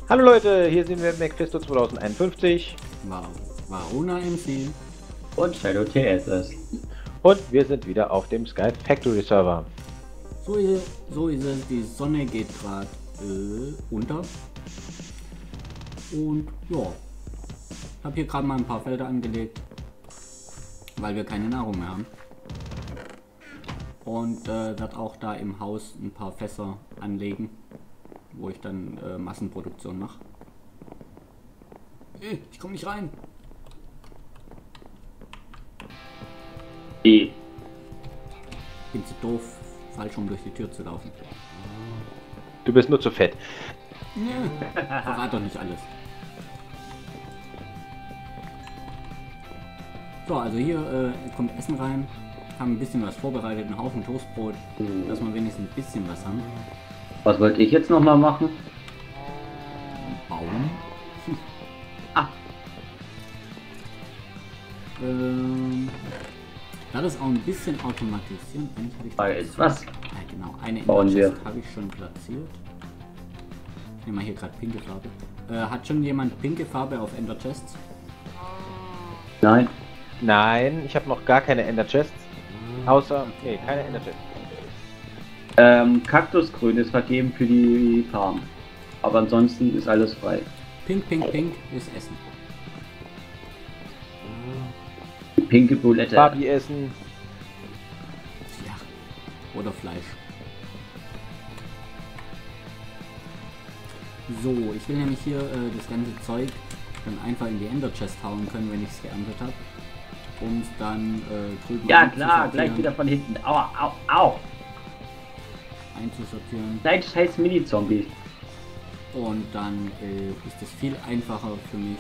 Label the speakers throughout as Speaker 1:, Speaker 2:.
Speaker 1: Hallo Leute, hier sind wir mit MacFisto 2051
Speaker 2: Varuna MC.
Speaker 3: Und Shadow TSS.
Speaker 1: und wir sind wieder auf dem Sky Factory Server.
Speaker 2: So ist es, die Sonne geht gerade unter. Und ja, ich habe hier gerade mal ein paar Felder angelegt, weil wir keine Nahrung mehr haben. Und werde auch da im Haus ein paar Fässer anlegen, wo ich dann Massenproduktion mache. Ich komme nicht rein.
Speaker 3: Die.
Speaker 2: Bin zu doof, falsch rum durch die Tür zu laufen.
Speaker 1: Du bist nur zu fett.
Speaker 2: Ja, verrat doch nicht alles. So, also hier kommt Essen rein. Haben ein bisschen was vorbereitet, einen Haufen Toastbrot, dass wir wenigstens ein bisschen was haben.
Speaker 3: Was wollte ich jetzt nochmal machen?
Speaker 2: Bauen.
Speaker 3: Ah.
Speaker 2: Da das auch ein bisschen automatisieren. Eigentlich hatte ich
Speaker 3: Da ist was.
Speaker 2: Ja, genau, eine
Speaker 3: Bauen wir.
Speaker 2: Chest habe ich schon platziert. Ich nehme mal hier gerade pinke Farbe. Hat schon jemand pinke Farbe auf Ender Chests?
Speaker 3: Nein.
Speaker 1: Nein, ich habe noch gar keine Ender Chests. Außer, nee, keine Ender Chests.
Speaker 3: Kaktusgrün ist vergeben für die Farm. Aber ansonsten ist alles frei.
Speaker 2: Pink, pink, pink ist Essen.
Speaker 3: Die pinke Bulette.
Speaker 1: Barbie essen.
Speaker 2: Ja. Oder Fleisch. So, ich will nämlich hier das ganze Zeug dann einfach in die Ender Chest hauen können, wenn ich es geerntet habe. Um es dann drüben
Speaker 3: Ja klar, gleich wieder von hinten. Aua, au, au.
Speaker 2: einzusortieren.
Speaker 3: Nein, scheiß Mini-Zombie.
Speaker 2: Und dann ist es viel einfacher für mich,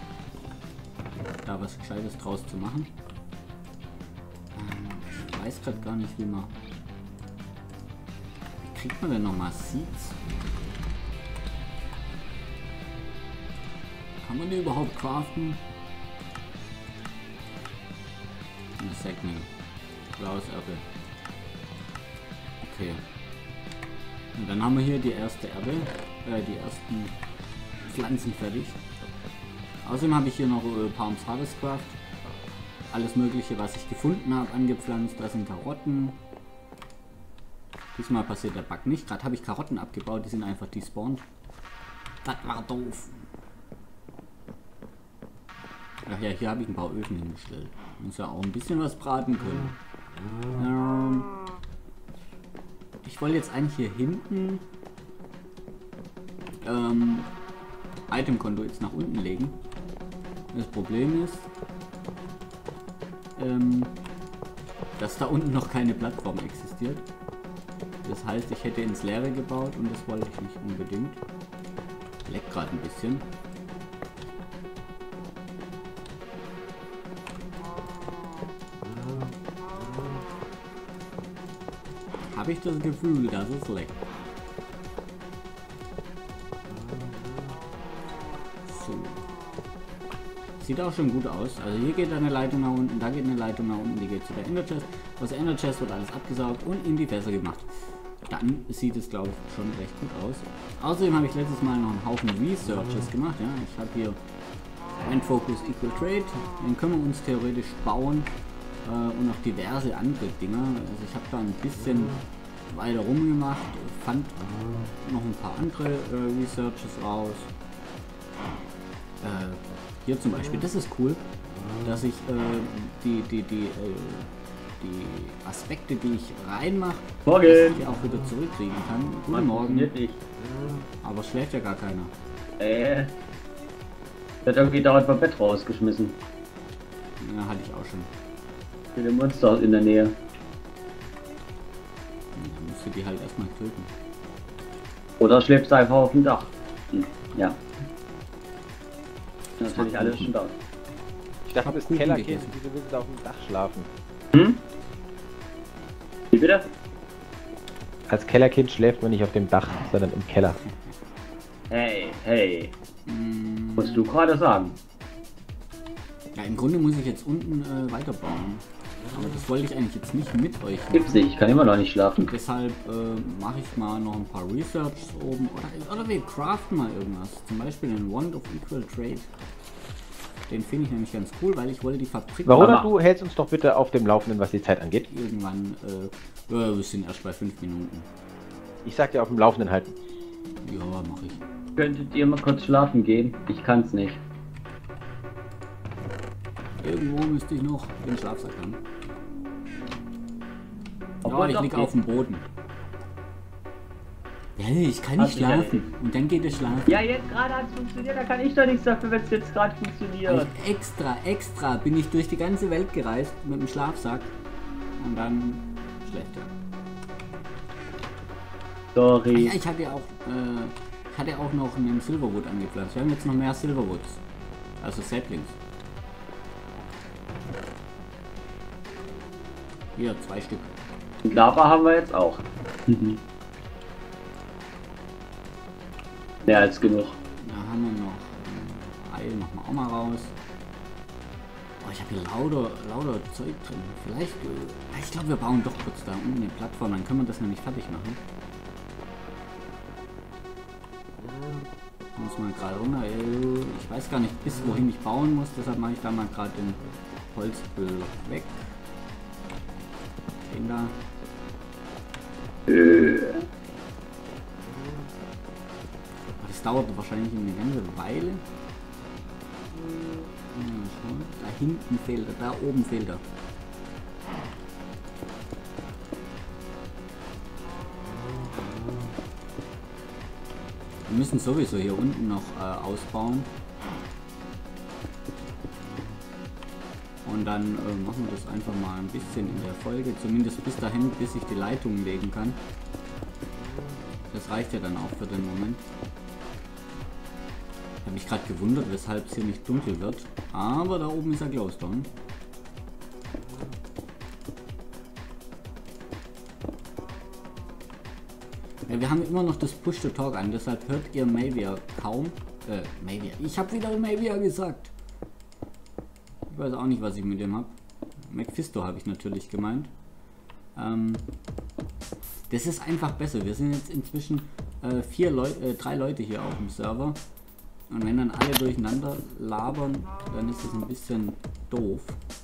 Speaker 2: da was Gescheites draus zu machen. Ich weiß gerade gar nicht, wie kriegt man denn nochmal Seeds? Kann man die überhaupt craften? Eine Segment. Blaues Erbe. Okay. Und dann haben wir hier die erste Erbe, die ersten Pflanzen fertig. Außerdem habe ich hier noch Palms Harvestcraft. Alles mögliche, was ich gefunden habe, angepflanzt. Da sind Karotten. Diesmal passiert der Bug nicht. Gerade habe ich Karotten abgebaut, die sind einfach despawned. Das war doof. Ach ja, hier habe ich ein paar Öfen hingestellt. Muss ja auch ein bisschen was braten können. Ich wollte jetzt eigentlich hier hinten Itemkonto jetzt nach unten legen. Das Problem ist, dass da unten noch keine Plattform existiert. Das heißt, ich hätte ins Leere gebaut und das wollte ich nicht unbedingt. Leckt gerade ein bisschen. Habe ich das Gefühl, dass es leckt. So. Sieht auch schon gut aus. Also hier geht eine Leitung nach unten, da geht eine Leitung nach unten, die geht zu der Ender Chest. Aus der Ender Chest wird alles abgesaugt und in die Fässer gemacht. Dann sieht es, glaube ich, schon recht gut aus. Außerdem habe ich letztes Mal noch einen Haufen Researches gemacht. Ja, ich habe hier ein Focus Equal Trade. Den können wir uns theoretisch bauen. Und noch diverse andere Dinger. Also ich habe da ein bisschen weiter rum gemacht, fand noch ein paar andere Researches raus. Hier zum Beispiel, das ist cool, dass ich die Aspekte, die ich reinmache, die auch wieder zurückkriegen kann. Guten Morgen.
Speaker 3: Nicht.
Speaker 2: Aber schläft ja gar keiner.
Speaker 3: Wird irgendwie dauernd vom Bett rausgeschmissen.
Speaker 2: Ja, hatte ich auch schon.
Speaker 3: Viele Monster in der Nähe.
Speaker 2: Dann musst du die halt erstmal töten.
Speaker 3: Oder schläfst du einfach auf dem Dach. Ja. Natürlich alles schon da.
Speaker 1: Ich dachte,
Speaker 2: hab
Speaker 1: du bist
Speaker 2: Kuchen
Speaker 1: Kellerkind
Speaker 2: gegessen.
Speaker 1: und wieso willst du auf dem Dach schlafen?
Speaker 3: Hm? Wie bitte?
Speaker 1: Als Kellerkind schläft man nicht auf dem Dach, sondern im Keller.
Speaker 3: Hey. Musst du gerade sagen.
Speaker 2: Ja, im Grunde muss ich jetzt unten weiterbauen. Aber das wollte ich eigentlich jetzt nicht mit euch
Speaker 3: Gibt's
Speaker 2: machen.
Speaker 3: nicht, ich kann immer noch nicht schlafen.
Speaker 2: Deshalb mache ich mal noch ein paar Researches oben. Oder wir craften mal irgendwas. Zum Beispiel den Wand of Equal Trade. Den finde ich nämlich ganz cool, weil ich wollte die Fabrik...
Speaker 1: Warum du hältst uns doch bitte auf dem Laufenden, was die Zeit angeht.
Speaker 2: Irgendwann... wir sind erst bei 5 Minuten.
Speaker 1: Ich sag dir auf dem Laufenden halten.
Speaker 2: Ja, mache ich.
Speaker 3: Könntet ihr mal kurz schlafen gehen? Ich kann's nicht.
Speaker 2: Irgendwo müsste ich noch den Schlafsack haben.
Speaker 3: Obwohl
Speaker 2: Ja, ich
Speaker 3: doch
Speaker 2: liege
Speaker 3: nicht.
Speaker 2: auf dem Boden. Ja, ich kann nicht
Speaker 3: Hat sich
Speaker 2: schlafen.
Speaker 3: erledigt.
Speaker 2: Und dann geht es schlafen.
Speaker 3: Ja, jetzt gerade hat's funktioniert, da kann ich doch nichts dafür, wenn es jetzt gerade funktioniert.
Speaker 2: Extra bin ich durch die ganze Welt gereist mit dem Schlafsack. Und dann schläft er.
Speaker 3: Sorry.
Speaker 2: Ja, ich hatte ja auch noch einen Silverwood angepflanzt. Wir haben jetzt noch mehr Silverwoods. Also Saplings. Hier, 2 Stück.
Speaker 3: Und Lava haben wir jetzt auch. Mehr als genug.
Speaker 2: Da haben wir noch Eil, machen wir auch mal raus. Oh, ich habe hier lauter Zeug drin. Vielleicht, ich glaube, wir bauen doch kurz da unten eine Plattform, dann können wir das nämlich fertig machen. Muss mal gerade runter. Ich weiß gar nicht, bis wohin ich bauen muss, deshalb mache ich da mal gerade den Holzblock weg. Den da. Das dauert wahrscheinlich eine ganze Weile. Ja, schon. Da hinten fehlt er, da oben fehlt er. Wir müssen sowieso hier unten noch ausbauen. Und dann machen wir das einfach mal ein bisschen in der Folge, zumindest bis dahin, bis ich die Leitungen legen kann. Das reicht ja dann auch für den Moment. Ich habe mich gerade gewundert, weshalb es hier nicht dunkel wird. Aber da oben ist ja Glowstone. Ja, wir haben immer noch das Push-to-Talk an, deshalb hört ihr Mavia kaum. Mavia. Ich habe wieder Mavia gesagt. Ich weiß auch nicht, was ich mit dem habe. Mephisto habe ich natürlich gemeint. Das ist einfach besser. Wir sind jetzt inzwischen 3 Leute hier auf dem Server. Und wenn dann alle durcheinander labern, dann ist das ein bisschen doof.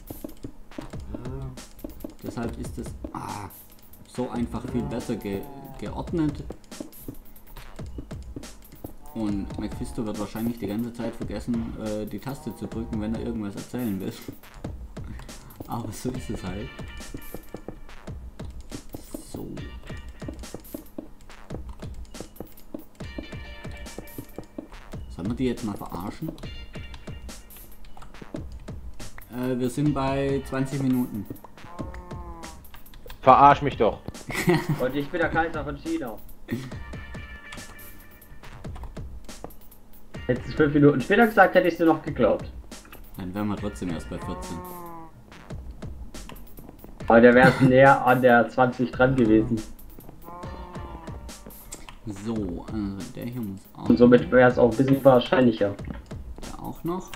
Speaker 2: Deshalb ist es so einfach viel besser geordnet. Und Mephisto wird wahrscheinlich die ganze Zeit vergessen, die Taste zu drücken, wenn er irgendwas erzählen will. Aber so ist es halt. So. Sollen wir die jetzt mal verarschen? Wir sind bei 20 Minuten.
Speaker 1: Verarsch mich doch.
Speaker 3: Und ich bin der Kaiser von China. Hättest du 5 Minuten später gesagt, hätte ich dir noch geglaubt.
Speaker 2: Dann wären wir trotzdem erst bei 14.
Speaker 3: Aber der wäre näher an der 20 dran gewesen.
Speaker 2: So, der hier muss auch.
Speaker 3: Und somit wäre es auch ein bisschen wahrscheinlicher.
Speaker 2: Der auch noch.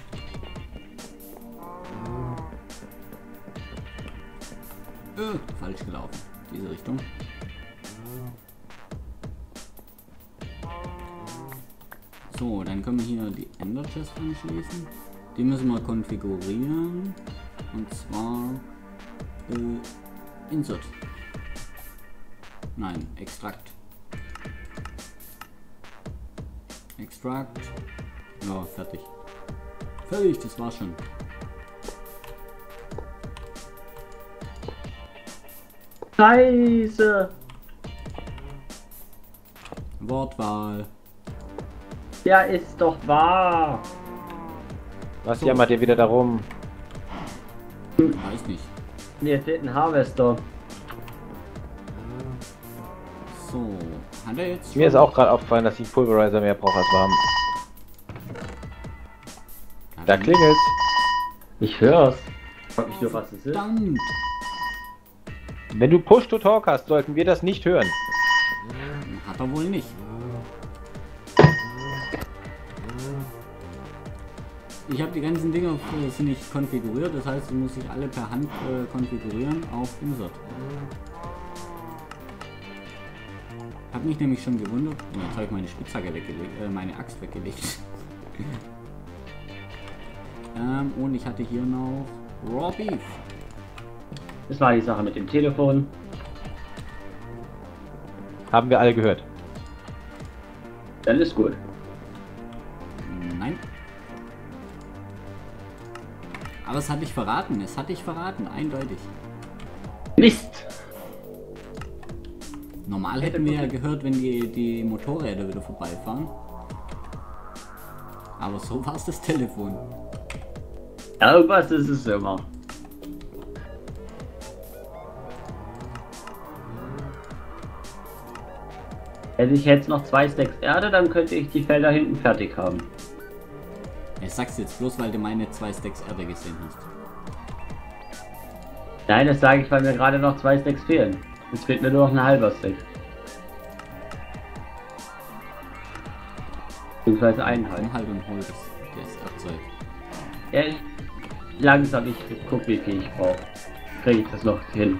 Speaker 2: Falsch gelaufen. Diese Richtung. So, dann können wir hier die Ender Chest anschließen. Die müssen wir konfigurieren. Und zwar Insert. Nein, Extract. Extract. Ja, fertig. Fertig, das war's schon.
Speaker 3: Scheiße!
Speaker 2: Wortwahl.
Speaker 3: Ja, ist doch wahr!
Speaker 1: Was jammert ihr wieder darum?
Speaker 2: Weiß nicht.
Speaker 3: Mir fehlt ein Harvester.
Speaker 2: So, hat er jetzt
Speaker 1: Mir ist auch gerade aufgefallen, dass ich Pulverizer mehr brauche als wir haben. Da klingelt's.
Speaker 3: Ich hör's. Frag mich nur, was es ist.
Speaker 2: Verdammt!
Speaker 1: Wenn du Push-to-Talk hast, sollten wir das nicht hören.
Speaker 2: Hat er wohl nicht. Ich habe die ganzen Dinger sind nicht konfiguriert, das heißt, die muss ich alle per Hand konfigurieren auf Insert. Hab mich nämlich schon gewundert. Oh, jetzt habe ich meine Spitzhacke weggelegt, meine Axt weggelegt. Und ich hatte hier noch Raw Beef.
Speaker 3: Das war die Sache mit dem Telefon.
Speaker 1: Haben wir alle gehört.
Speaker 3: Dann ist gut.
Speaker 2: Nein. Aber es hatte ich verraten, eindeutig.
Speaker 3: Mist!
Speaker 2: Normal hätten wir ja gehört, wenn die Motorräder wieder vorbeifahren. Aber so war es das Telefon.
Speaker 3: Irgendwas ist es immer. Hätte ich jetzt noch 2 Stacks Erde, dann könnte ich die Felder hinten fertig haben.
Speaker 2: Ich sag's jetzt bloß, weil du meine 2 Stacks Erde gesehen hast.
Speaker 3: Nein, das sage ich, weil mir gerade noch 2 Stacks fehlen. Jetzt fehlt mir nur noch ein halber Stack. Beziehungsweise ein halb.
Speaker 2: Komm halt und hol das Erzeug.
Speaker 3: Ja, langsam, ich guck, wie viel ich brauche. Kriege ich das noch hin.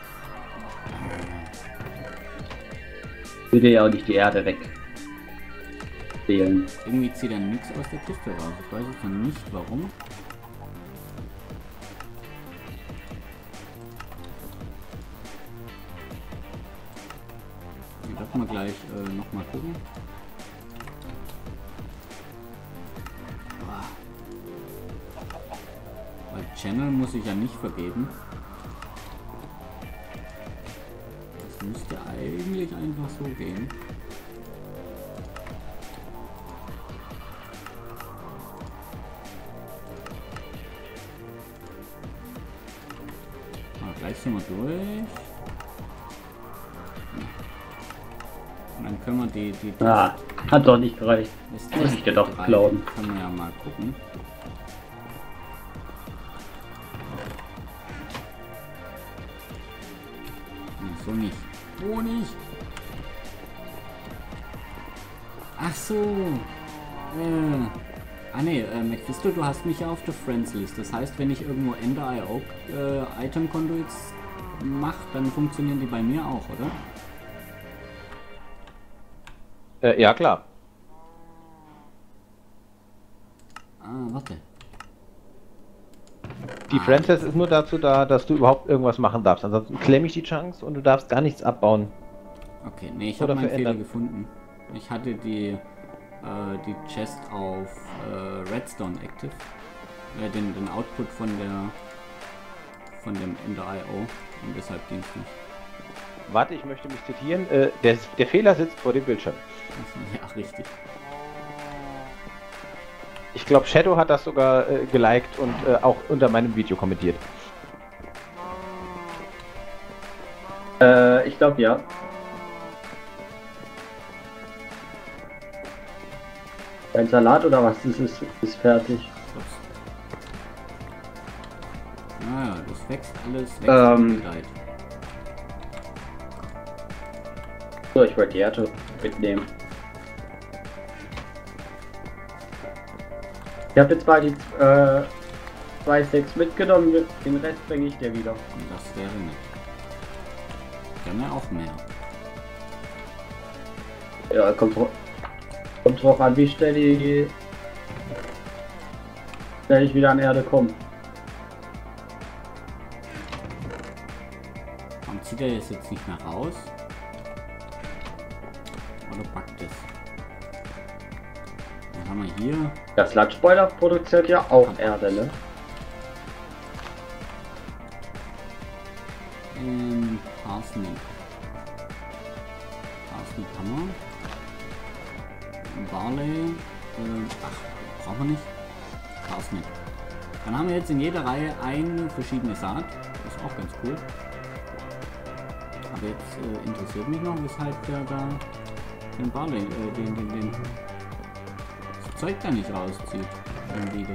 Speaker 3: Ich würde ja auch nicht die Erde weg.
Speaker 2: Irgendwie zieht er nichts aus der Kiste raus. Ich weiß jetzt noch nicht warum. Ich werde mal gleich noch mal gucken. Weil Channel muss ich ja nicht vergeben. Das müsste eigentlich einfach so gehen. Gleich sind wir durch. Und dann können wir die
Speaker 3: Ah, hat doch nicht gereicht. Muss ich dir doch klauen.
Speaker 2: Können wir ja mal gucken. So nicht. Wo nicht? Ach so. Mephisto, du hast mich ja auf der Friends List. Das heißt, wenn ich irgendwo Ender.io Item-Konto jetzt mache, dann funktionieren die bei mir auch, oder?
Speaker 1: Ja, klar.
Speaker 2: Warte.
Speaker 1: Die Franchise ist nur dazu da, dass du überhaupt irgendwas machen darfst. Ansonsten klemme ich die Chunks und du darfst gar nichts abbauen.
Speaker 2: Okay, nee, ich habe meinen Fehler gefunden. Ich hatte die Chest auf Redstone Active. Den Output von dem Ender.io und deshalb ging es nicht.
Speaker 1: Warte, ich möchte mich zitieren. Der Fehler sitzt vor dem Bildschirm.
Speaker 2: Ja, richtig.
Speaker 1: Ich glaube, Shadow hat das sogar geliked und auch unter meinem Video kommentiert.
Speaker 3: Ich glaube ja. Dein Salat oder was? Das ist fertig.
Speaker 2: Naja, das wächst alles bereit.
Speaker 3: So, ich wollte die Erde mitnehmen. Ich habe jetzt mal die 2 Stacks mitgenommen, den Rest bringe ich dir wieder.
Speaker 2: Das wäre nett. Gerne auch mehr.
Speaker 3: Ja, kommt drauf an, wie schnell ich wieder an Erde komme.
Speaker 2: Warum zieht er jetzt nicht mehr raus? Oder packt es? Dann haben wir hier.
Speaker 3: Das Lackspoiler produziert ja auch Erde, ne?
Speaker 2: Parsnip. Parsnip haben wir. Barley. Brauchen wir nicht. Parsnip. Dann haben wir jetzt in jeder Reihe eine verschiedene Saat. Das ist auch ganz cool. Aber jetzt interessiert mich noch, weshalb der da den Barley, das Zeug da nicht rauszieht. Dann wieder.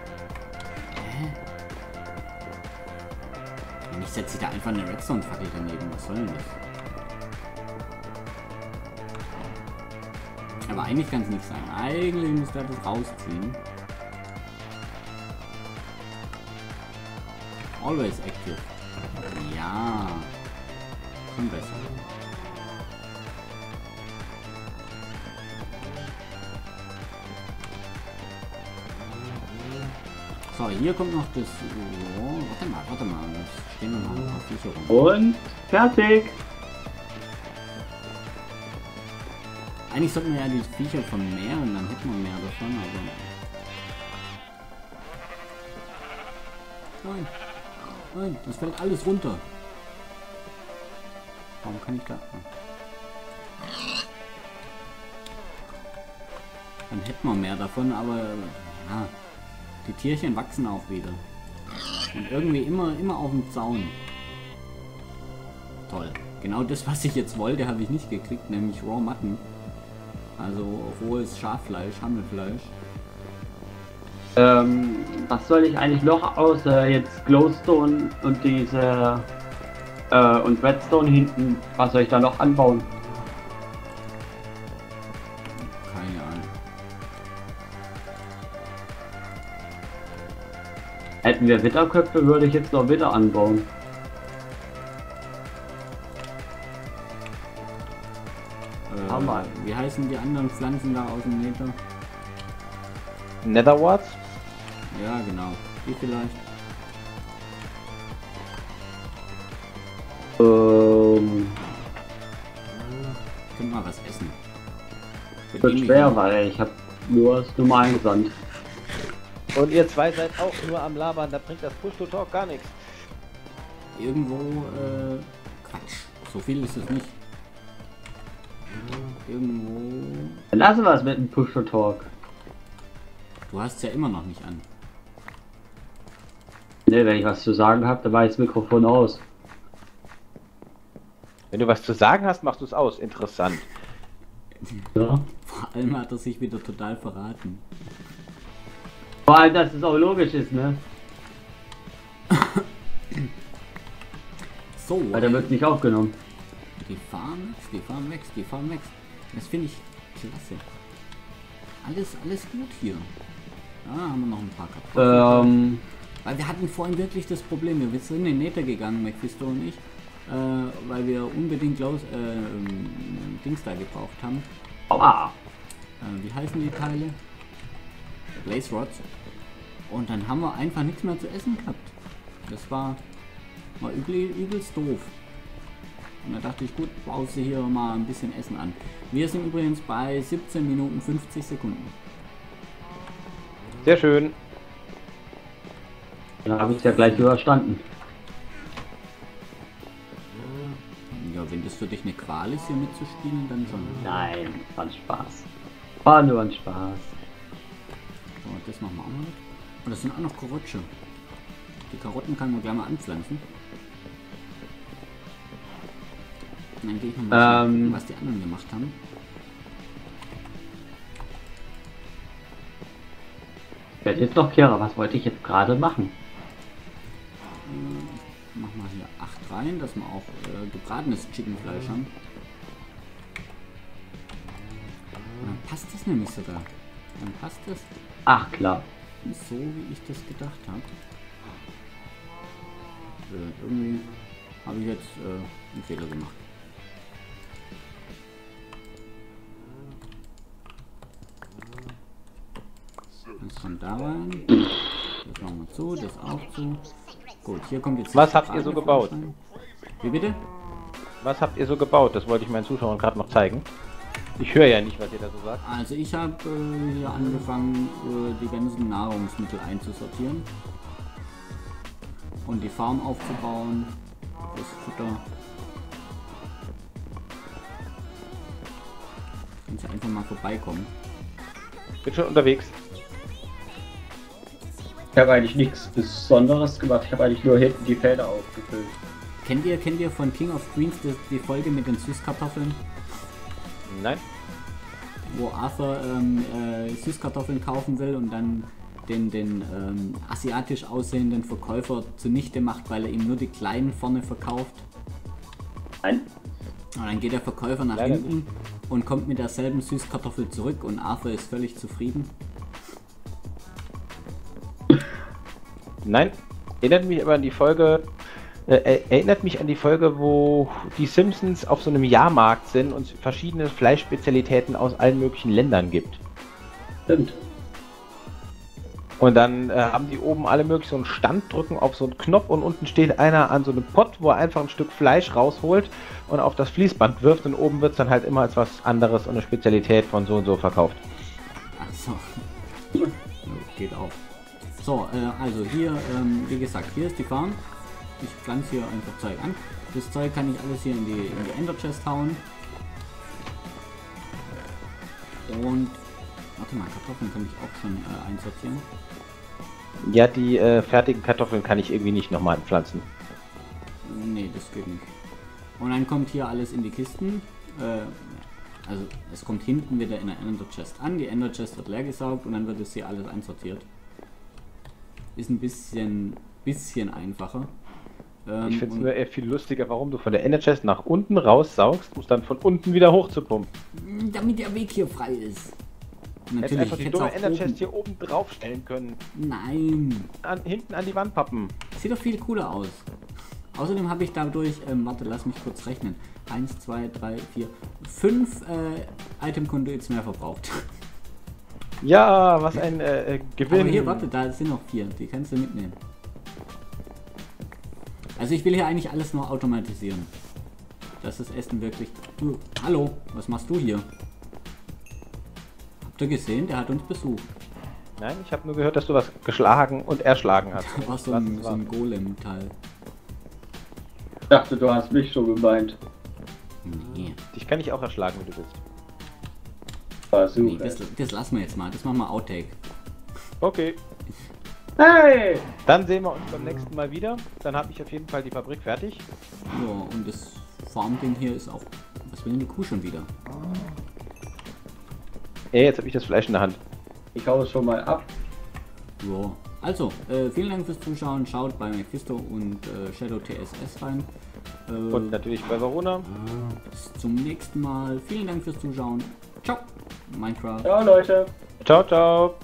Speaker 2: Wenn ich setze da einfach eine Redstone-Fackel daneben. Was soll denn das? Aber eigentlich kann es nicht sein. Eigentlich müsste er das rausziehen. Always active. Ja. Schon besser. So, hier kommt noch das... Oh, warte mal. Es stehen noch ein paar Viecher rum.
Speaker 3: Und fertig.
Speaker 2: Eigentlich sollten wir ja die Viecher vermehren, dann hätten wir mehr davon, aber... Nein, das fällt alles runter. Warum kann ich da... Dann hätten wir mehr davon, aber... Ja, die Tierchen wachsen auch wieder. Und irgendwie immer auf dem Zaun. Toll. Genau das, was ich jetzt wollte, habe ich nicht gekriegt, nämlich Raw Mutton. Also rohes Schaffleisch, Hammelfleisch.
Speaker 3: Was soll ich eigentlich noch außer jetzt Glowstone und diese und Redstone hinten, was soll ich da noch anbauen?
Speaker 2: Keine Ahnung.
Speaker 3: Hätten wir Witterköpfe, würde ich jetzt noch Witter anbauen. Hammer.
Speaker 2: Wie heißen die anderen Pflanzen da aus dem Nether?
Speaker 1: Netherwarts?
Speaker 2: Ja, genau. Die vielleicht. Ich könnte mal was essen.
Speaker 3: Wird schwer, weil ich habe nur das normalen Sand.
Speaker 1: Und ihr zwei seid auch nur am Labern, da bringt das Push-to-Talk gar nichts.
Speaker 2: Irgendwo, Quatsch. So viel ist es nicht. Irgendwo...
Speaker 3: Dann lassen wir es mit dem Push-to-Talk.
Speaker 2: Du hast es ja immer noch nicht an.
Speaker 3: Ne, wenn ich was zu sagen habe, dann war das Mikrofon aus.
Speaker 1: Wenn du was zu sagen hast, machst du es aus. Interessant.
Speaker 3: Ja.
Speaker 2: Vor allem hat er sich wieder total verraten.
Speaker 3: Vor allem, dass es auch logisch ist, ne?
Speaker 2: So,
Speaker 3: Weil da wird nicht aufgenommen.
Speaker 2: die Farm wächst. Das finde ich klasse. Alles gut hier. Da haben wir noch ein paar Kartoffeln. Weil wir hatten vorhin wirklich das Problem, wir sind in den Nether gegangen, Mephisto und ich, weil wir unbedingt Dings da gebraucht haben.
Speaker 3: Aua.
Speaker 2: Wie heißen die Teile? Blaze Rods. Und dann haben wir einfach nichts mehr zu essen gehabt. Das war übelst doof. Und da dachte ich, gut, brauchst du hier mal ein bisschen Essen an. Wir sind übrigens bei 17 Minuten 50 Sekunden.
Speaker 1: Sehr schön.
Speaker 3: Da habe ich es ja gleich überstanden.
Speaker 2: Ja, wenn das für dich eine Qual ist, hier mitzuspielen, dann schon.
Speaker 3: Nein, war ein Spaß. War nur ein Spaß.
Speaker 2: So, das machen wir auch noch. Und das sind auch noch Karotten. Die Karotten kann man gleich mal anpflanzen. Und dann gehe ich nochmal gucken, was die anderen gemacht haben.
Speaker 3: Ich werde jetzt noch Kira, was wollte ich jetzt gerade machen?
Speaker 2: Machen wir hier 8 rein, dass wir auch gebratenes Chickenfleisch haben. Und dann passt das nämlich sogar. Dann passt das
Speaker 3: Ach klar.
Speaker 2: so, wie ich das gedacht habe. Irgendwie habe ich jetzt einen Fehler gemacht. Das kommt da rein. Das machen wir zu, das auch zu. Gut, hier kommt jetzt...
Speaker 1: Was habt ihr so gebaut?
Speaker 2: Wie bitte?
Speaker 1: Was habt ihr so gebaut? Das wollte ich meinen Zuschauern gerade noch zeigen. Ich höre ja nicht, was ihr da so sagt.
Speaker 2: Also ich habe hier angefangen, die ganzen Nahrungsmittel einzusortieren. Und die Farm aufzubauen. Das Futter. Kannst du einfach mal vorbeikommen.
Speaker 1: Bin schon unterwegs.
Speaker 3: Ich habe eigentlich nichts Besonderes gemacht. Ich habe eigentlich nur hinten die Felder aufgefüllt.
Speaker 2: Kennt ihr von King of Queens die Folge mit den Süßkartoffeln?
Speaker 1: Nein?
Speaker 2: Wo Arthur Süßkartoffeln kaufen will und dann den asiatisch aussehenden Verkäufer zunichte macht, weil er ihm nur die kleinen vorne verkauft.
Speaker 3: Nein.
Speaker 2: Und dann geht der Verkäufer nach
Speaker 1: Leider
Speaker 2: hinten und kommt mit derselben Süßkartoffel zurück und Arthur ist völlig zufrieden.
Speaker 1: Nein? Erinnert mich aber an die Folge, erinnert mich an die Folge, wo die Simpsons auf so einem Jahrmarkt sind und es verschiedene Fleischspezialitäten aus allen möglichen Ländern gibt.
Speaker 3: Stimmt.
Speaker 1: Und dann haben die oben alle möglichen so einen Stand, drücken auf so einen Knopf und unten steht einer an so einem Pott, wo er einfach ein Stück Fleisch rausholt und auf das Fließband wirft und oben wird es dann halt immer als was anderes und eine Spezialität von so und so verkauft.
Speaker 2: Ach so. Ja, geht auch. So, also hier, wie gesagt, hier ist die Farm. Ich pflanze hier einfach Zeug an. Das Zeug kann ich alles hier in die Ender Chest hauen. Und, warte mal, Kartoffeln kann ich auch schon einsortieren.
Speaker 1: Ja, die fertigen Kartoffeln kann ich irgendwie nicht nochmal pflanzen.
Speaker 2: Nee, das geht nicht. Und dann kommt hier alles in die Kisten. Also es kommt hinten wieder in der Ender Chest an. Die Ender Chest wird leer gesaugt und dann wird es hier alles einsortiert. Ist ein bisschen einfacher.
Speaker 1: Ich finde es nur eher viel lustiger, warum du von der Ender Chest nach unten raussaugst, um es dann von unten wieder hoch zu pumpen.
Speaker 2: Damit der Weg hier frei ist.
Speaker 1: Hättest einfach die dumme Ender Chest hier oben drauf stellen können.
Speaker 2: Nein.
Speaker 1: Hinten an die Wand pappen.
Speaker 2: Sieht doch viel cooler aus. Außerdem habe ich dadurch, warte, lass mich kurz rechnen. 1, 2, 3, 4, 5 Item-Conduits mehr verbraucht.
Speaker 1: Ja, was ein Gewinn.
Speaker 2: Aber hier, warte, da sind noch 4. Die kannst du mitnehmen. Also ich will hier eigentlich alles nur automatisieren. Das ist Essen wirklich... Du, hallo, was machst du hier? Habt ihr gesehen? Der hat uns besucht.
Speaker 1: Nein, ich habe nur gehört, dass du was geschlagen und erschlagen hast.
Speaker 2: Da war so ein Golem-Teil.
Speaker 3: Ich dachte, du hast mich schon gemeint.
Speaker 2: Nee.
Speaker 1: Dich kann ich auch erschlagen, wie du willst.
Speaker 3: War super.
Speaker 2: Nee, das lassen wir jetzt mal. Das machen wir Outtake.
Speaker 1: Okay.
Speaker 3: Hey!
Speaker 1: Dann sehen wir uns beim nächsten Mal wieder. Dann habe ich auf jeden Fall die Fabrik fertig.
Speaker 2: Ja, und das Farmding hier ist auch... Was will denn die Kuh schon wieder?
Speaker 1: Ey, jetzt habe ich das Fleisch in der Hand.
Speaker 3: Ich hau es schon mal ab.
Speaker 2: Ja. Also, vielen Dank fürs Zuschauen. Schaut bei Mephisto und Shadow TSS rein.
Speaker 1: Und natürlich bei Verona.
Speaker 2: Bis zum nächsten Mal. Vielen Dank fürs Zuschauen. Ciao. Minecraft.
Speaker 3: Ciao, Leute.
Speaker 1: Ciao, ciao.